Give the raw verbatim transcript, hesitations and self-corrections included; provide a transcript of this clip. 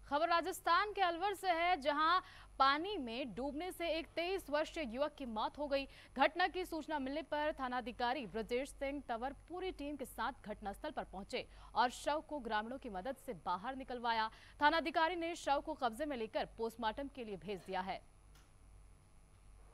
खबर राजस्थान के अलवर से है, जहां पानी में डूबने से एक तेईस वर्षीय युवक की मौत हो गई। घटना की सूचना मिलने पर थानाधिकारी ब्रजेश सिंह तंवर पूरी टीम के साथ घटनास्थल पर पहुंचे और शव को ग्रामीणों की मदद से बाहर निकलवाया। थानाधिकारी ने शव को कब्जे में लेकर पोस्टमार्टम के लिए भेज दिया है।